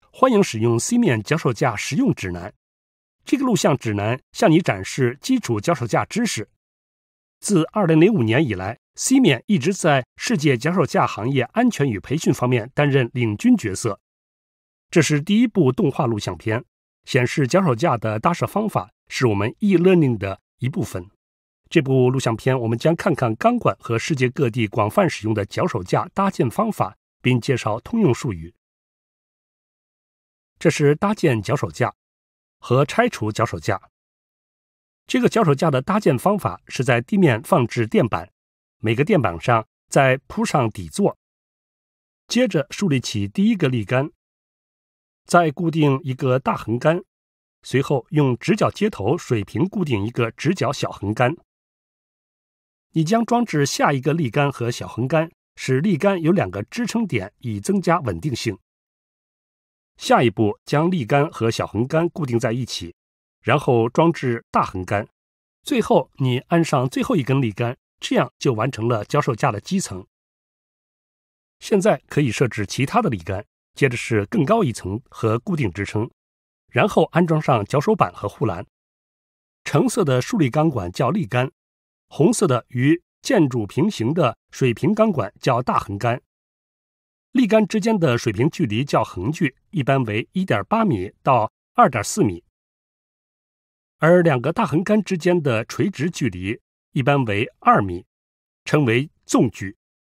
欢迎使用 C 面脚手架实用指南。这个录像指南向你展示基础脚手架知识。自2005年以来， C 面一直在世界脚手架行业安全与培训方面担任领军角色。这是第一部动画录像片，显示脚手架的搭设方法是我们 e-learning 的一部分。这部录像片我们将看看钢管和世界各地广泛使用的脚手架搭建方法，并介绍通用术语。这是搭建脚手架和拆除脚手架。这个脚手架的搭建方法是在地面放置垫板，每个垫板上再铺上底座，接着树立起第一个立杆，再固定一个大横杆，随后用直角接头水平固定一个直角小横杆。你将装置下一个立杆和小横杆，使立杆有2个支撑点，以增加稳定性。下一步将立杆和小横杆固定在一起，然后装置大横杆，最后你安上最后一根立杆，这样就完成了脚手架的基层。现在可以设置其他的立杆，接着是更高一层和固定支撑，然后安装上脚手板和护栏。橙色的竖立钢管叫立杆，红色的与建筑平行的水平钢管叫大横杆。立杆之间的水平距离叫横距，一般为 1.8 米到 2.4 米，而2个大横杆之间的垂直距离一般为2米，称为纵距。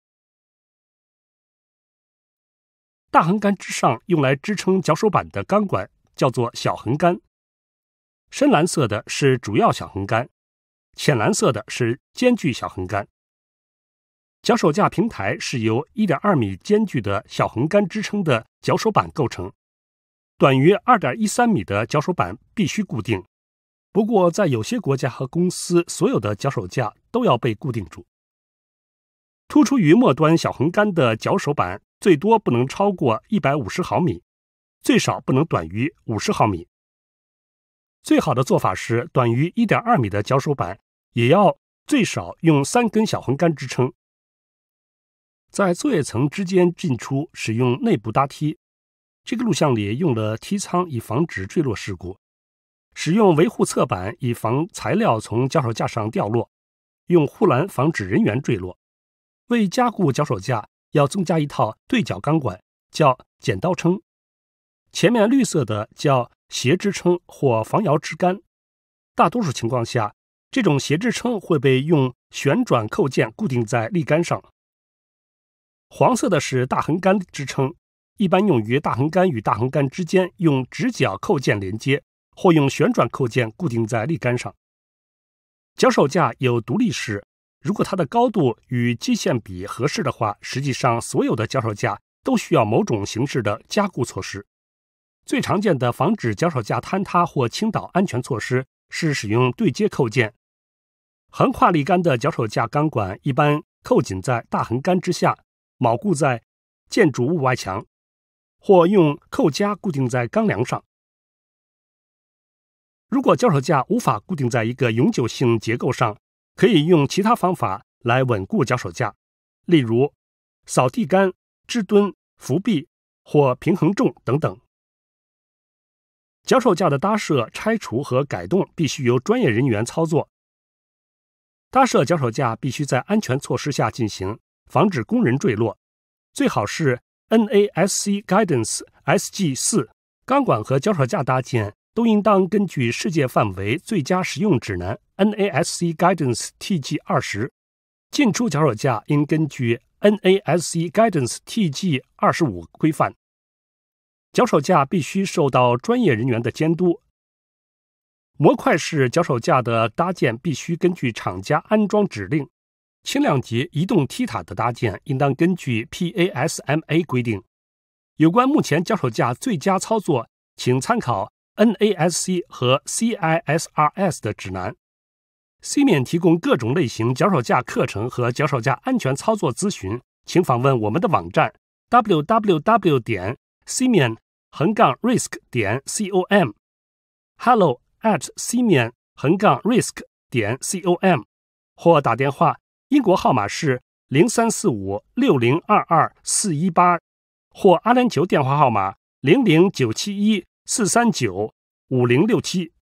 大横杆之上用来支撑脚手板的钢管叫做小横杆，深蓝色的是主要小横杆，浅蓝色的是间距小横杆。脚手架平台是由 1.2 米间距的小横杆支撑的脚手板构成，短于 2.13 米的脚手板必须固定。不过在有些国家和公司，所有的脚手架都要被固定住。突出于末端小横杆的脚手板最多不能超过150毫米，最少不能短于50毫米。最好的做法是短于 1.2 米的脚手板也要最少用3根小横杆支撑。在作业层之间进出使用内部搭梯，这个录像里用了梯舱以防止坠落事故，使用维护侧板以防材料从脚手架上掉落，用护栏防止人员坠落。为加固脚手架要增加一套对角钢管，叫剪刀撑，前面绿色的叫斜支撑或防摇支杆。大多数情况下，这种斜支撑会被用旋转扣件固定在立杆上。黄色的是大横杆支撑，一般用于大横杆与大横杆之间用直角扣件连接，或用旋转扣件固定在立杆上。脚手架有独立式，如果它的高度与基线比合适的话，实际上所有的脚手架都需要某种形式的加固措施。最常见的防止脚手架坍塌或倾倒安全措施是使用对接扣件。横跨立杆的脚手架钢管一般扣紧在大横杆之下，铆固在建筑物外墙，或用扣夹固定在钢梁上。如果脚手架无法固定在一个永久性结构上，可以用其他方法来稳固脚手架，例如扫地杆、支墩、扶臂或平衡重等等。脚手架的搭设、拆除和改动必须由专业人员操作。搭设脚手架必须在安全措施下进行，防止工人坠落，最好是 NASC Guidance SG4。钢管和脚手架搭建都应当根据世界范围最佳实用指南 NASC Guidance TG20。进出脚手架应根据 NASC Guidance TG25 规范。脚手架必须受到专业人员的监督。模块式脚手架的搭建必须根据厂家安装指令。轻量级移动梯塔的搭建应当根据 PASMA 规定。有关目前脚手架最佳操作，请参考 NASC 和 CISRS 的指南。C 面提供各种类型脚手架课程和脚手架安全操作咨询，请访问我们的网站 www.cmen-risk.com hello@cmen-risk.com 或打电话，英国号码是03456022-418，或阿联酋电话号码 00971-439-5067。